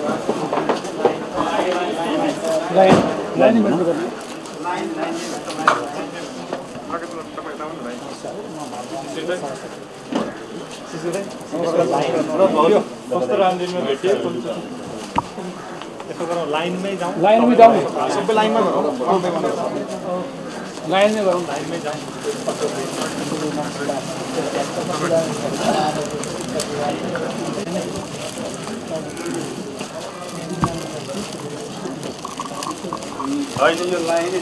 लाइनमै जाउँ सबै लाइनमा गरौँ लाइनमै गरौँ लाइनमै जाउँ होइन यो लाइनै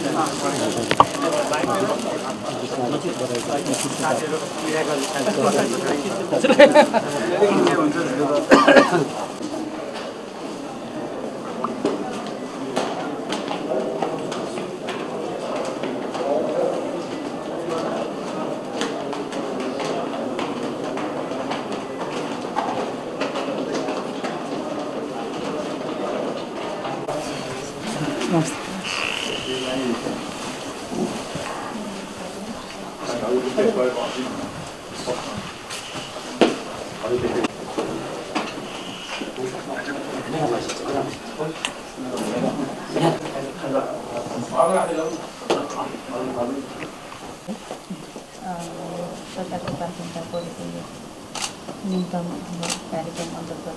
सरकारको प्राथमिकता परेको न्यूनतम कार्यक्रम अन्तर्गत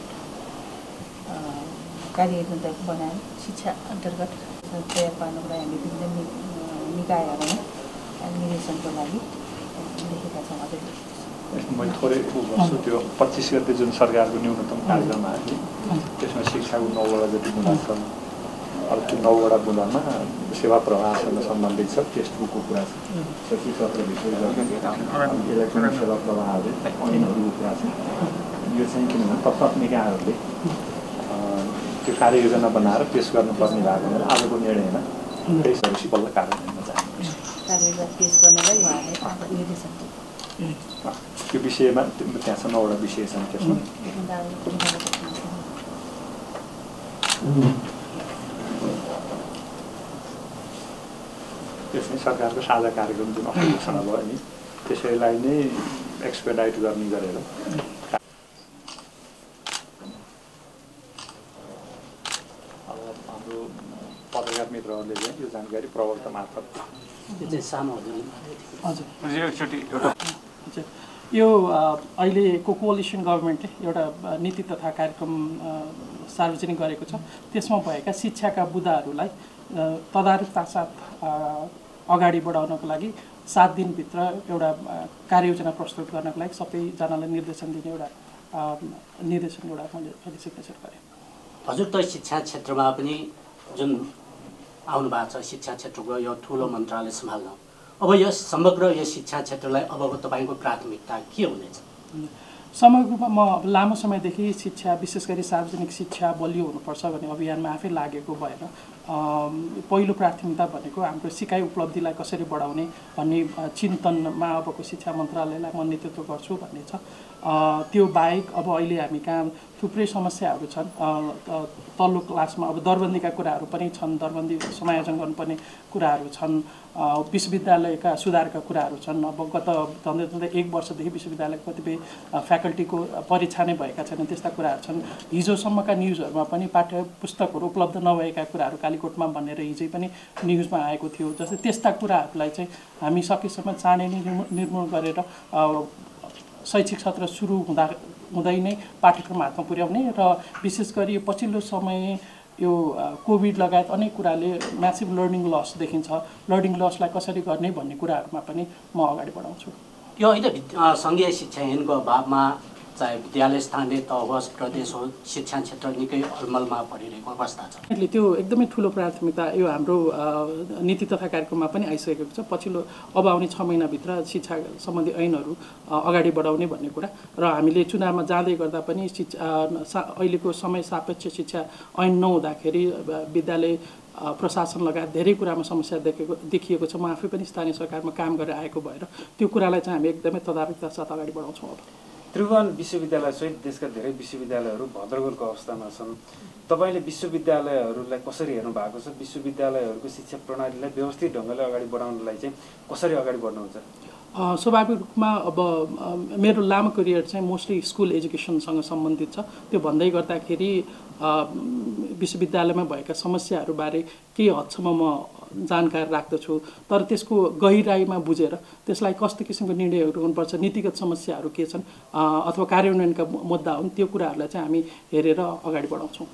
कार्ययोजना बनाएर शिक्षा अन्तर्गत तयार पार्नको लागि हामी विभिन्न निकायहरूमा निर्देशनको लागि लेखेका छौँ। अझै मैले थोरै भन्छु त्यो 25 गते जुन सरकारको न्यूनतम कार्यक्रम आयो त्यसमा शिक्षाको 9वटा जति बुँदा छन्। अब त्यो 9वटा बुँदामा सेवा प्रवाहसँग सम्बन्धित छ, टेक्स्ट बुकको कुरा छ, शैक्षिक सत्रभित्र इलेक्ट्रोनिक सेवा प्रवाहहरू ऐनहरूको कुरा छ। यो चाहिँ किनभने तत्काल निकायहरूले त्यो कार्ययोजना बनाएर पेस गर्नुपर्ने भएको हुनाले आजको निर्णयमा त्यसपछि बल्ल कार्यान्वयनमा जानुपर्छ। कार्ययोजना पेस गर्नलाई उहाँले निर्देशन त्यो विषयमा त्यहाँ छ 9वटा विषय छन् त्यसमा। त्यसमा सरकारको साझा कार्यक्रम जुन घोषणा भयो नि त्यसैलाई नै एक्सपेडाइट गर्ने गरेर अब हाम्रो पत्रकार मित्रहरूले चाहिँ यो जानकारी प्रवक्ता मार्फत यो अहिलेको कोअलिसन गभर्मेन्टले एउटा नीति तथा कार्यक्रम सार्वजनिक गरेको छ। त्यसमा भएका शिक्षाका बुँदाहरूलाई तदारुकता साथ अगाडि बढाउनको लागि 7 दिनभित्र एउटा कार्ययोजना प्रस्तुत गर्नको लागि सबैजनालाई निर्देशन दिने एउटा निर्देशन एउटा मैले अहिले सिग्नेचर गरेँ। हजुर त शिक्षा क्षेत्रमा पनि जुन आउनु भएको छ, शिक्षा क्षेत्रको यो ठुलो मन्त्रालय सम्हाल्न, अब यो समग्र यो शिक्षा क्षेत्रलाई अबको तपाईँको प्राथमिकता के हुनेछ? समग्रमा म लामो समयदेखि शिक्षा विशेष गरी सार्वजनिक शिक्षा बलियो हुनुपर्छ भन्ने अभियानमा आफै लागेको भएर पहिलो प्राथमिकता भनेको हाम्रो सिकाइ उपलब्धिलाई कसरी बढाउने भन्ने चिन्तनमा अबको शिक्षा मन्त्रालयलाई म नेतृत्व गर्छु भन्ने छ। त्यो बाहेक अब अहिले हामी कहाँ थुप्रै समस्याहरू छन्। तल्लो क्लासमा अब दरबन्दीका कुराहरू पनि छन्, दरबन्दी समायोजन गर्नुपर्ने कुराहरू छन्, विश्वविद्यालयका सुधारका कुराहरू छन्। अब गत झन्डै झन्डै 1 वर्षदेखि विश्वविद्यालयको कतिपय फ्याकल्टीको परीक्षा नै भएका छैनन्, त्यस्ता कुराहरू छन्। हिजोसम्मका न्युजहरूमा पनि पाठ्य पुस्तकहरू उपलब्ध नभएका कुराहरू कालीकोटमा भनेर हिजै पनि न्युजमा आएको थियो। जस्तै त्यस्ता कुराहरूलाई चाहिँ हामी सकेसम्म चाँडै नै निर्मूल गरेर शैक्षिक सत्र सुरु हुँदै नै पाठ्यक्रम हातमा पुर्याउने र विशेष गरी पछिल्लो समय यो कोभिड लगायत अनेक कुराले म्यासिभ लर्निङ लस देखिन्छ। लर्निङ लसलाई कसरी गर्ने भन्ने कुराहरूमा पनि म अगाडि बढाउँछु। यो होइन सङ्घीय शिक्षा ऐनको अभावमा चाहे विद्यालय स्थानीय तह होस्, प्रदेश होस्, शिक्षा क्षेत्र निकै अलमलमा परिरहेको अवस्था छ। त्यो एकदमै ठुलो प्राथमिकता यो हाम्रो नीति तथा कार्यक्रममा पनि आइसकेको छ। पछिल्लो अब आउने 6 महिनाभित्र शिक्षा सम्बन्धी ऐनहरू अगाडि बढाउने भन्ने कुरा र हामीले चुनावमा जाँदै गर्दा पनि अहिलेको समय सापेक्ष शिक्षा ऐन नहुँदाखेरि विद्यालय प्रशासन लगायत धेरै कुरामा समस्या देखिएको छ। म आफै पनि स्थानीय सरकारमा काम गरेर आएको भएर त्यो कुरालाई चाहिँ हामी एकदमै तदारुकता साथ अगाडि बढाउँछौँ। अब त्रिभुवन विश्वविद्यालय सहित देशका धेरै विश्वविद्यालयहरू भद्रगोलको अवस्थामा छन्। तपाईँले विश्वविद्यालयहरूलाई कसरी हेर्नु भएको छ? विश्वविद्यालयहरूको शिक्षा प्रणालीलाई व्यवस्थित ढङ्गले अगाडि बढाउनलाई चाहिँ कसरी अगाडि बढ्नुहुन्छ? स्वाभाविक रूपमा अब मेरो लामो करियर चाहिँ मोस्टली स्कुल एजुकेसनसँग सम्बन्धित छ। त्यो भन्दै गर्दाखेरि विश्वविद्यालयमा भएका समस्याहरूबारे केही हदसम्म म जानकार राख्दछु, तर त्यसको गहिराइमा बुझेर त्यसलाई कस्तो किसिमको निर्णयहरू हुनुपर्छ, नीतिगत समस्याहरू के छन् अथवा कार्यान्वयनका मुद्दा हुन्, त्यो कुराहरूलाई चाहिँ हामी हेरेर अगाडि बढाउँछौँ।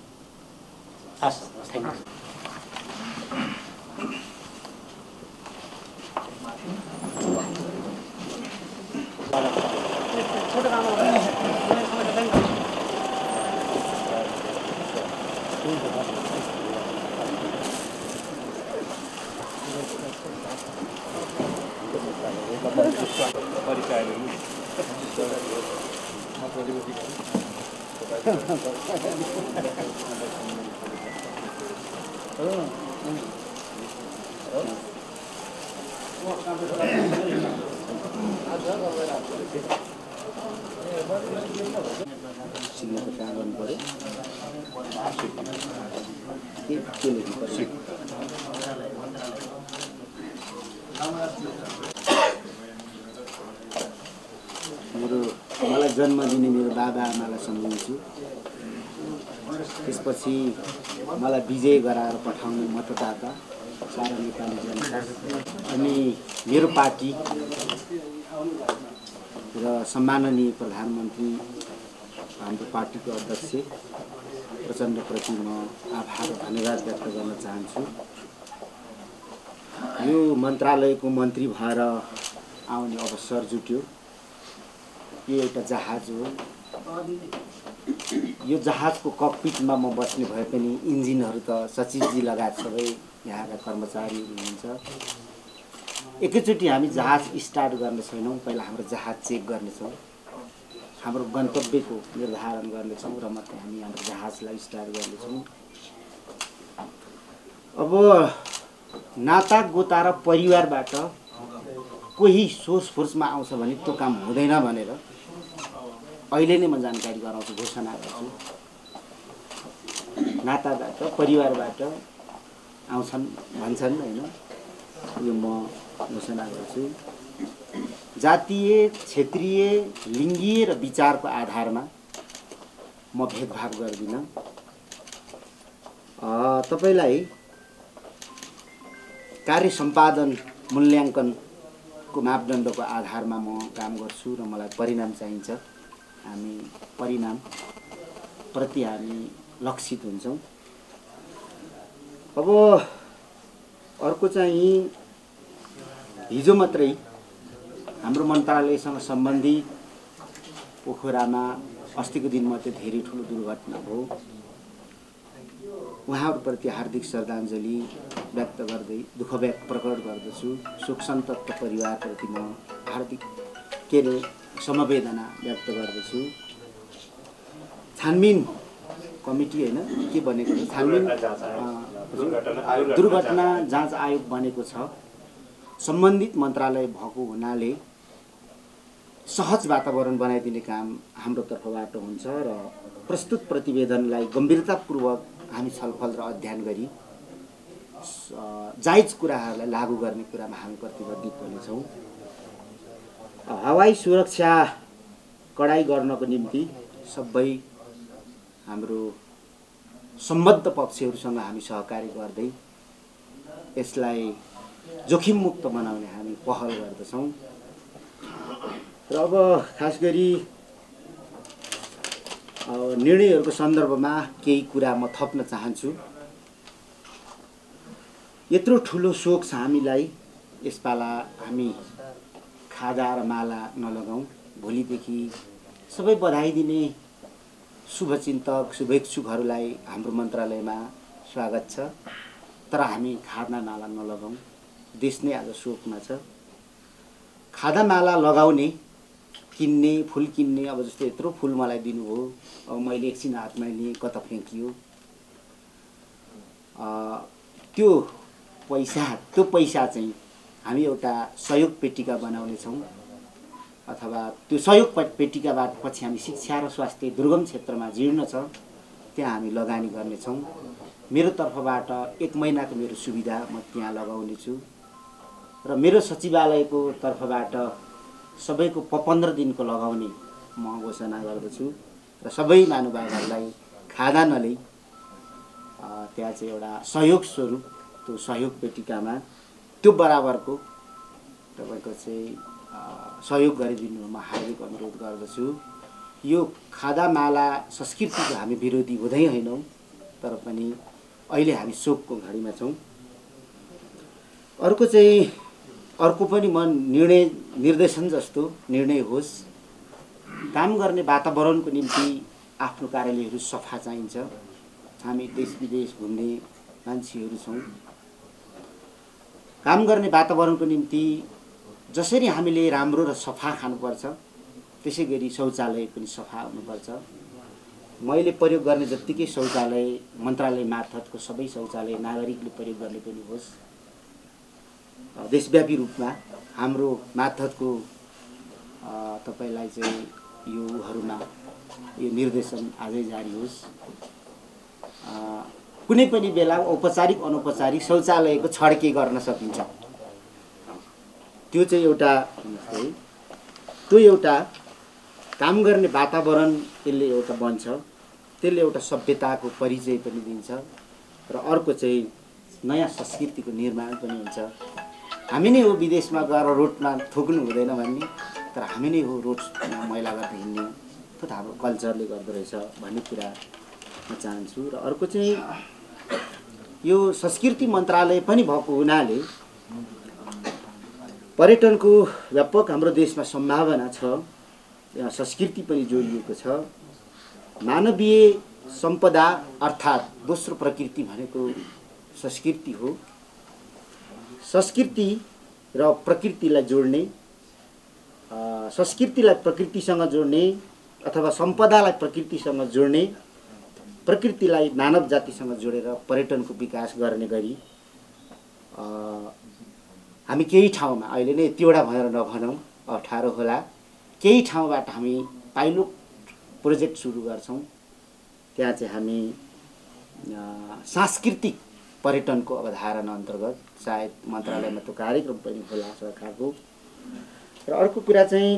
मलाई जन्म दिने मेरो बाबा आमालाई सम्झिन्छु। त्यसपछि मलाई विजय गराएर पठाउने मतदाता सारा नेपाली जनता, अनि मेरो पार्टी र सम्माननीय प्रधानमन्त्री हाम्रो पार्टीको अध्यक्ष प्रचण्डप्रति म आभार धन्यवाद व्यक्त गर्न चाहन्छु। यो मन्त्रालयको मन्त्री भएर आउने अवसर जुट्यो। यो एउटा जहाज हो। यो जहाजको ककपिटमा म बस्ने भए पनि इन्जिनहरू त सचिवजी लगायत सबै यहाँका कर्मचारीहरू हुनुहुन्छ। एकैचोटि हामी जहाज स्टार्ट गर्ने छैनौँ, पहिला हाम्रो जहाज चेक गर्नेछौँ, हाम्रो गन्तव्यको निर्धारण गर्नेछौँ र मात्रै हामी हाम्रो जहाजलाई स्टार्ट गर्नेछौँ। अब नाता गोता र परिवारबाट कोही सोर्सफोर्समा आउँछ भने त्यो काम हुँदैन भनेर अहिले नै म जानकारी गराउँछु, घोषणा गर्छु। नाताबाट परिवारबाट आउँछन् भन्छन् होइन, यो म घोषणा गर्छु। जातीय, क्षेत्रीय, लिङ्गीय र विचारको आधारमा म भेदभाव गर्दिनँ। तपाईलाई कार्य सम्पादन मूल्याङ्कनको मापदण्डको आधारमा म काम गर्छु र मलाई परिणाम चाहिन्छ। हामी परिणाम प्रति हामी लक्षित हुन्छौँ। अब अर्को चाहिँ हिजो मात्रै हाम्रो मन्त्रालयसँग सम्बन्धित पोखरामा अस्तिको दिन मात्रै धेरै ठुलो दुर्घटना भयो। उहाँहरूप्रति हार्दिक श्रद्धाञ्जली व्यक्त गर्दै दुःख प्रकट गर्दछु। शोक सन्तप्त परिवारप्रति म हार्दिक समवेदना व्यक्त गर्दछु। छानबिन कमिटी होइन के बनेको छ, छानबिन दुर्घटना जाँच आयोग बनेको छ। सम्बन्धित मन्त्रालय भएको हुनाले सहज वातावरण बनाइदिने काम हाम्रो तर्फबाट हुन्छ र प्रस्तुत प्रतिवेदनलाई गम्भीरतापूर्वक हामी छलफल र अध्ययन गरी जायज कुराहरूलाई लागू गर्ने कुरामा हामी प्रतिबद्ध हुनेछौँ। हवाई सुरक्षा कडाई गर्नको निम्ति सबै हाम्रो सम्बद्ध पक्षहरूसँग हामी सहकारी गर्दै यसलाई जोखिममुक्त बनाउने हामी पहल गर्दछौँ। र अब खास गरी निर्णयहरूको सन्दर्भमा केही कुरा म थप्न चाहन्छु। यत्रो ठुलो शोक छ हामीलाई, यसपाला हामी खादा र माला नलगाउँ। भोलिदेखि सबै बधाई दिने शुभचिन्तक शुभेच्छुकहरूलाई हाम्रो मन्त्रालयमा स्वागत छ, तर हामी खादा माला नलगाउँ। देश नै आज शोकमा छ। खादा माला लगाउने, किन्ने, फुल किन्ने, अब जस्तो यत्रो फुल मलाई दिनुभयो, अब मैले एकछिन हातमा लिएँ, कता फ्याँकियो, त्यो पैसा चाहिँ हामी एउटा सहयोग पेटिका बनाउनेछौँ अथवा त्यो सहयोग पेटिकाबाट पछि हामी शिक्षा र स्वास्थ्य दुर्गम क्षेत्रमा जीर्ण छ त्यहाँ हामी लगानी गर्नेछौँ। मेरो तर्फबाट 1 महिनाको मेरो सुविधा म त्यहाँ लगाउने छु। र मेरो सचिवालयको तर्फबाट सबैको 15 दिनको लगाउने म घोषणा गर्दछु र सबै महानुभावहरूलाई खादा नलई त्यहाँ चाहिँ एउटा सहयोग स्वरूप त्यो सहयोग पेटिकामा त्यो बराबरको तपाईँको चाहिँ सहयोग गरिदिनु म हार्दिक अनुरोध गर्दछु। यो खादामाला संस्कृतिको हामी विरोधी हुँदै होइनौँ, तर पनि अहिले हामी शोकको घडीमा छौँ। अर्को पनि म निर्देशन जस्तो निर्णय होस्, काम गर्ने वातावरणको निम्ति आफ्नो कार्यालयहरू सफा चाहिन्छ। हामी देश विदेश घुम्ने मान्छेहरू छौँ। काम गर्ने वातावरणको निम्ति जसरी हामीले राम्रो र सफा खानुपर्छ त्यसै गरी शौचालय पनि सफा हुनुपर्छ। मैले प्रयोग गर्ने जत्तिकै शौचालय मन्त्रालय मार्फतको सबै शौचालय नागरिकले प्रयोग गर्ने पनि होस्। देशव्यापी रूपमा हाम्रो मार्फतको तपाईँलाई चाहिँ योहरूमा यो निर्देशन आजै जारी होस्। कुनै पनि बेला औपचारिक अनौपचारिक शौचालयको छड्के गर्न सकिन्छ। त्यो चाहिँ एउटा काम गर्ने वातावरण त्यसले एउटा बन्छ, त्यसले एउटा सभ्यताको परिचय पनि दिन्छ र अर्को चाहिँ नयाँ संस्कृतिको निर्माण पनि हुन्छ। हामी नै हो विदेशमा गएर रोडमा थुक्नु हुँदैन भन्ने, तर हामी नै हो रोड मैला गरेर हिँड्ने, त्यो त हाम्रो कल्चरले गर्दो रहेछ भन्ने कुरा म चाहन्छु। र अर्को चाहिँ यो संस्कृति मन्त्रालय पनि भएको हुनाले पर्यटनको व्यापक हाम्रो देशमा सम्भावना छ। यहाँ संस्कृति पनि जोडिएको छ। मानवीय सम्पदा अर्थात् दोस्रो प्रकृति भनेको संस्कृति हो। संस्कृति र प्रकृतिलाई जोड्ने, संस्कृतिलाई प्रकृतिसँग जोड्ने अथवा सम्पदालाई प्रकृतिसँग जोड्ने, प्रकृतिलाई मानव जातिसँग जोडेर पर्यटनको विकास गर्ने गरी हामी केही ठाउँमा अहिले नै यतिवटा भनेर नभनौँ 18 होला, केही ठाउँबाट हामी पाइलट प्रोजेक्ट सुरु गर्छौँ। त्यहाँ चाहिँ हामी सांस्कृतिक पर्यटनको अवधारणा अन्तर्गत सायद मन्त्रालयमा त्यो कार्यक्रम पनि होला सरकारको। र अर्को कुरा चाहिँ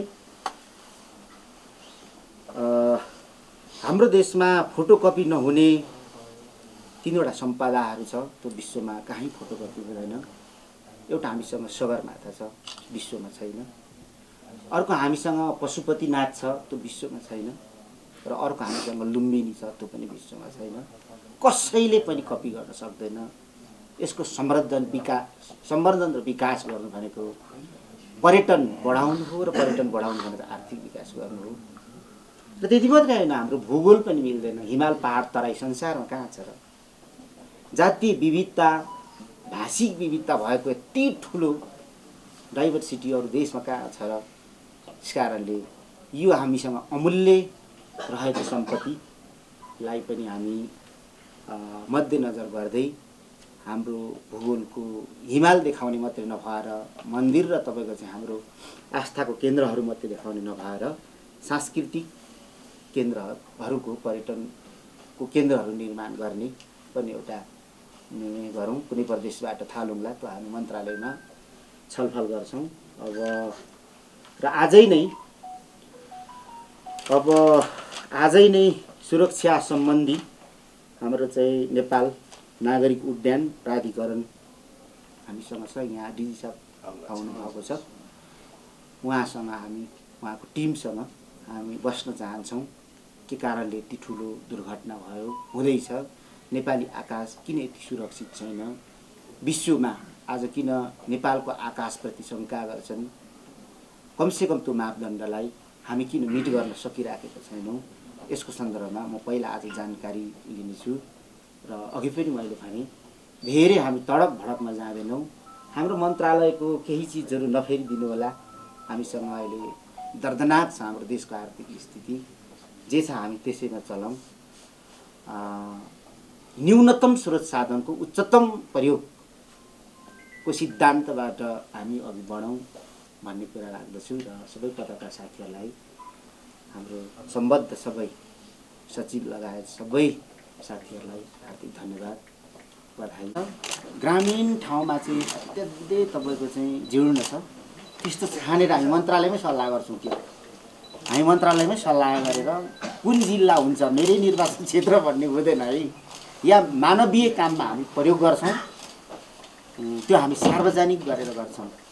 हाम्रो देशमा फोटोकपी नहुने 3वटा सम्पदाहरू छ। त्यो विश्वमा कहीँ फोटोकपी हुँदैन। एउटा हामीसँग सगरमाथा छ, विश्वमा छैन। अर्को हामीसँग पशुपतिनाथ छ, त्यो विश्वमा छैन। र अर्को हामीसँग लुम्बिनी छ, त्यो पनि विश्वमा छैन। कसैले पनि कपी गर्न सक्दैन। यसको संवर्धन र विकास गर्नु भनेको पर्यटन बढाउनु हो र पर्यटन बढाउनु भनेको आर्थिक विकास गर्नु हो। र त्यति मात्रै होइन, हाम्रो भूगोल पनि मिल्दैन। हिमाल पहाड तराई संसारमा कहाँ छ र? जातीय विविधता भाषिक विविधता भएको यति ठुलो डाइभर्सिटी अरू देशमा कहाँ छ र? त्यस कारणले यो हामीसँग अमूल्य रहेको सम्पत्तिलाई पनि हामी मध्यनजर गर्दै हाम्रो भूगोलको हिमाल देखाउने मात्रै नभएर मन्दिर र तपाईँको चाहिँ हाम्रो आस्थाको केन्द्रहरू मात्रै देखाउने नभएर सांस्कृतिक केन्द्रहरूको पर्यटनको केन्द्रहरू निर्माण गर्ने पनि एउटा निर्णय गरौँ। कुनै प्रदेशबाट थालौँला, त्यो हामी मन्त्रालयमा छलफल गर्छौँ। र आजै नै सुरक्षा सम्बन्धी हाम्रो चाहिँ नेपाल नागरिक उड्डयन प्राधिकरण हामीसँग छ। यहाँ डिजी साहब आउनु भएको छ। उहाँको टिमसँग हामी बस्न चाहन्छौँ। के कारणले यति ठुलो दुर्घटना हुँदैछ? नेपाली आकाश किन यति सुरक्षित छैन? विश्वमा आज किन नेपालको आकाशप्रति शङ्का गर्छन्? कमसेकम त्यो मापदण्डलाई हामी किन मिट गर्न सकिराखेका छैनौँ? यसको सन्दर्भमा म पहिला आज जानकारी लिनेछु। र अघि पनि मैले भने धेरै हामी तडक भडकमा जाँदैनौँ। हाम्रो मन्त्रालयको केही चिजहरू नफेरिदिनु होला। हामीसँग अहिले दर्दनाक छ हाम्रो देशको आर्थिक स्थिति। जे छ हामी त्यसैमा चलौँ। न्यूनतम स्रोत साधनको उच्चतम प्रयोगको सिद्धान्तबाट हामी अघि बढौँ भन्ने कुरा राख्दछु। र सबै पत्रकार साथीहरूलाई, हाम्रो सम्बद्ध सबै सचिव लगायत सबै साथीहरूलाई हार्दिक धन्यवाद। बधाई। ग्रामीण ठाउँमा चाहिँ अत्यन्तै तपाईँको चाहिँ जीर्ण छ, त्यस्तो छानेर हामी मन्त्रालयमै सल्लाह गर्छौँ कि हामी मन्त्रालयमै सल्लाह गरेर कुन जिल्ला हुन्छ मेरै निर्वाचन क्षेत्र भन्ने हुँदैन है, या मानवीय काममा हामी प्रयोग गर्छौँ, त्यो हामी सार्वजनिक गरेर गर्छौँ।